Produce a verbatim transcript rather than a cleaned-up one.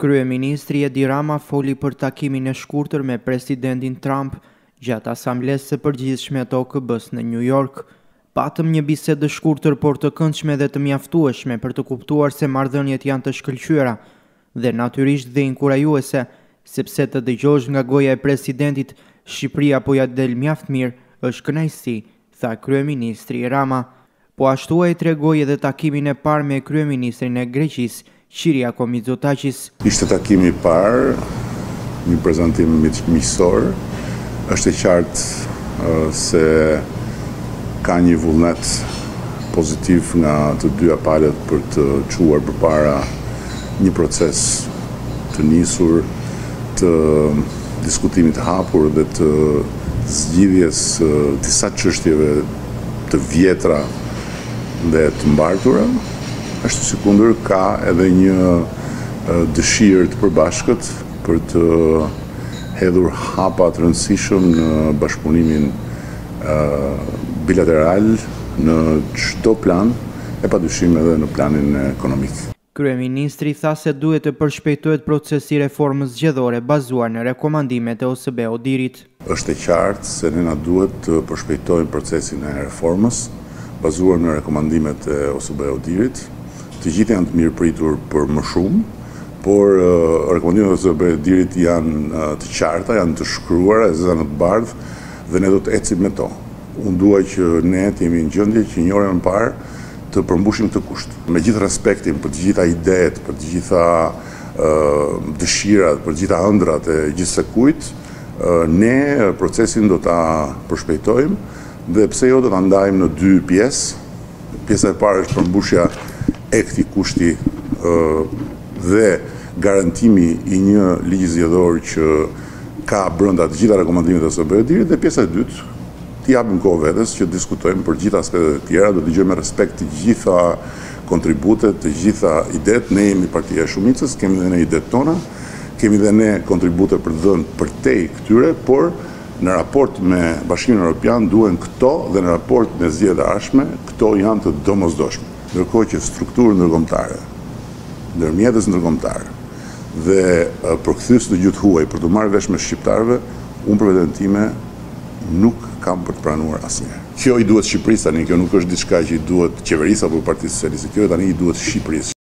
Kryeministri Edi Rama foli për takimin e shkurtër me presidentin Trump gjatë asamblesë së përgjithshme të O K B-s në New York. Patëm një bisedë shkurtër por të këndshme dhe të mjaftueshme për të kuptuar se marrëdhëniet janë të shkëlqyera dhe natyrisht dhe inkurajuese, sepse të dëgjosh nga goja e presidentit Shqipëria po ja del mjaft mirë, është kënaqësi, tha kryeministri Rama. Po ashtu ai tregoi edhe takimin e parë me kryeministrin e Greqisë, Kyriakos Mitsotakis. Ishte takimi i parë, një prezantim miqësor. Është e qartë uh, se ka një vullnet pozitiv nga të dyja palët për të çuar përpara një proces të nisur, të diskutimit të hapur dhe të zgjidhjes uh, disa çështjeve të vjetra dhe të mbartura. Është sikundër ka edhe një uh, dëshirë të përbashkët për të hedhur hapa të rëndësishëm në bashkëpunimin uh, bilateral në çdo plan, e padyshim edhe në planin ekonomik. Kryeministri tha se duhet të përshpejtohet procesi i reformës zgjedhore bazuar në rekomandimet e O S B E Odirit. Është e qartë se ne na duhet të përshpejtojmë procesin e reformës bazuar në rekomandimet e O S B E Odirit. Të gjithë janë të mirë pritur për më shumë, por uh, rekomandimet e O S B E Odirit janë uh, të qarta, janë të shkruara, e zënë të bardhë dhe ne do të ecim me to. Unë dua që ne të jemi në gjendje që një orë më parë të përmbushim këtë kusht. Me gjithë respektin për të gjitha idetë, për të gjitha uh, dëshirat, për të gjitha ëndrat e gjithse kujt, uh, ne procesin do ta përshpejtojmë dhe pse jo do ta ndajmë në dy pjesë. Pjesa e parë është përmbushja e këtij kushti uh, dhe garantimi i një ligji zgjedhor që ka brenda të gjitha rekomandimet e O S B E Odirit, dhe pjesa e dytë t'i japim kohë vetes që diskutojmë për gjitha aspektet e tjera, do të dëgjojmë me respekt të gjitha kontributet, të gjitha idetë. Ne jemi partia e shumicës, kemi dhe ne idetë tona, kemi dhe ne kontribute për të dhënë përtej këtyre, por në raport me Bashkimin Evropian duhen këto dhe në raport me zgjedhjet e ardhshme këto janë të domosdoshme. Ndërkohë që strukturë ndërkombëtare, ndërmjetës ndërkombëtare dhe uh, përkthyes të gjuhë huaj për të marrë vesh me shqiptarëve, unë për veten time nuk kam për të pranuar asnjëherë. Kjo i duhet Shqipërisë tani, kjo nuk është diçka që i duhet qeverisë apo Partisë Socialiste, kjo tani i duhet Shqipërisë.